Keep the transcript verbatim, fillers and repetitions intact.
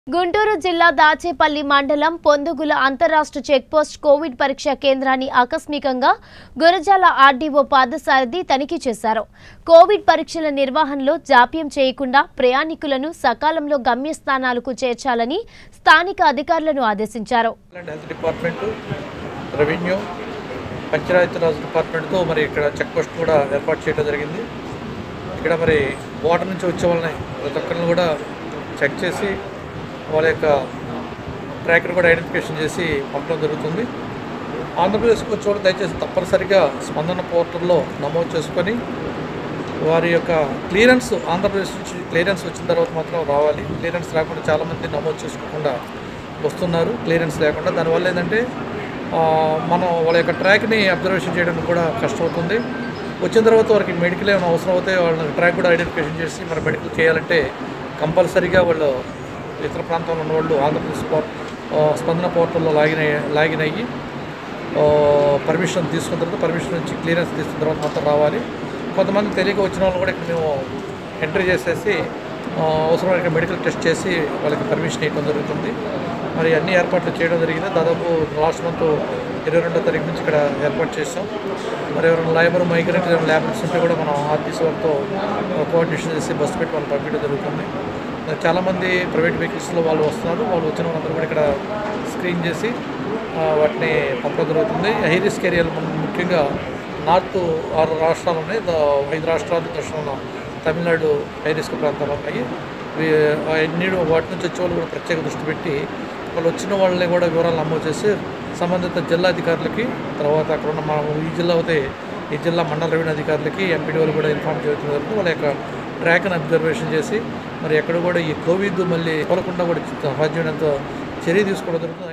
గుంటూరు జిల్లా దాచేపల్లి మండలం Pondugula అంతరాష్ట్ర checkpost Covid పరీక్ష కేంద్రాన్ని ఆకస్మికంగా గురజాల ఆర్డీఓ పాదసారథి తనిఖీ చేశారు. కోవిడ్ పరీక్షల నిర్వహణలో జాప్యం చేయకుండా ప్రయాణికులను సకాలంలో గమ్యస్థానాలకు చేర్చాలని స్థానిక అధికారులను ఆదేశించారు. రెవెన్యూ పంచాయతీరాజ్ డిపార్ట్మెంట్తో మరి ఇక్కడ చెక్ పోస్ట్ కూడా ఏర్పాటు చేయడం జరిగింది. ఇక్కడ మరి బోర్డర్ నుంచి వచ్చే వాళ్ళని ప్రతి ఒక్కరిని కూడా చెక్ చేసి వాళ్ళ యొక్క ట్రాకర్ కూడా ఐడెంటిఫికేషన్ చేసి పంపడం జరుగుతుంది. ఆంధ్రప్రదేశ్కి వచ్చే వాళ్ళు దయచేసి తప్పనిసరిగా స్పందన పోర్టల్లో నమోదు చేసుకొని వారి యొక్క క్లియరెన్స్ ఆంధ్రప్రదేశ్ నుంచి క్లియరెన్స్ వచ్చిన తర్వాత మాత్రం రావాలి. క్లియరెన్స్ లేకుండా చాలామంది నమోదు చేసుకోకుండా వస్తున్నారు. క్లియరెన్స్ లేకుండా దానివల్ల ఏంటంటే మనం వాళ్ళ యొక్క ట్రాక్ని అబ్జర్వేషన్ చేయడానికి కూడా కష్టమవుతుంది. వచ్చిన తర్వాత వారికి మెడికల్ ఏమైనా అవసరం అవుతాయి, వాళ్ళ ట్రాక్ కూడా ఐడెంటిఫికేషన్ చేసి మరి మెడికల్ చేయాలంటే కంపల్సరీగా వాళ్ళు ఇతర ప్రాంతంలో ఉన్న వాళ్ళు ఆంధ్రప్రదేశ్ స్పందన పోర్టల్లో లాగిన్ అయ్యి లాగిన్ అయ్యి పర్మిషన్ తీసుకున్న తర్వాత పర్మిషన్ నుంచి క్లియరెన్స్ తీసుకున్న తర్వాత మాత్రం రావాలి. కొంతమంది తెలియక వచ్చిన వాళ్ళు కూడా ఇక్కడ మేము ఎంట్రీ చేసేసి అవసరమైన మెడికల్ టెస్ట్ చేసి వాళ్ళకి పర్మిషన్ ఇవ్వడం జరుగుతుంది. మరి అన్ని ఏర్పాట్లు చేయడం జరిగింది. దాదాపు లాస్ట్ మంత్ ఇరవై రెండో తారీఖు నుంచి ఇక్కడ ఏర్పాటు చేస్తాం. మరి ఎవరైనా లేబర్ మైగ్రెంట్ ఏమైనా ల్యాబ్స్ ఉంటే కూడా మనం ఆర్టీసీ వాళ్ళతో కోఆర్డినేషన్ చేసి బస్సు పెట్టి వాళ్ళు పంపించడం జరుగుతుంది. చాలామంది ప్రైవేట్ వెహికల్స్లో వాళ్ళు వస్తున్నారు. వాళ్ళు వచ్చిన వాళ్ళందరూ కూడా ఇక్కడ స్క్రీన్ చేసి వాటిని పంపడం జరుగుతుంది. హై రిస్క్ ఏరియాలు ముఖ్యంగా నార్త్ ఆరు రాష్ట్రాలు ఉన్నాయి, ఐదు రాష్ట్రాలు దక్షిణంలో తమిళనాడు హై రిస్క్ ప్రాంతాలు ఉన్నాయి. అన్ని వాటి నుంచి వచ్చే వాళ్ళు కూడా ప్రత్యేక దృష్టి పెట్టి వాళ్ళు వచ్చిన వాళ్ళని కూడా వివరాలు నమోదు చేసి సంబంధిత జిల్లా అధికారులకి, తర్వాత అక్కడ ఉన్న మా ఈ జిల్లా అయితే ఈ జిల్లా మండల రెవెన్యూ అధికారులకి ఎంపీడీఓలు కూడా ఇన్ఫార్మ్ చేయడం జరుగుతుంది. వాళ్ళ యొక్క ట్రాక్ని అబ్జర్వేషన్ చేసి మరి ఎక్కడ కూడా ఈ కోవిడ్ మళ్ళీ కోలకుండా కూడా సాధ్యమైనంత చర్య తీసుకోవడం జరుగుతుంది.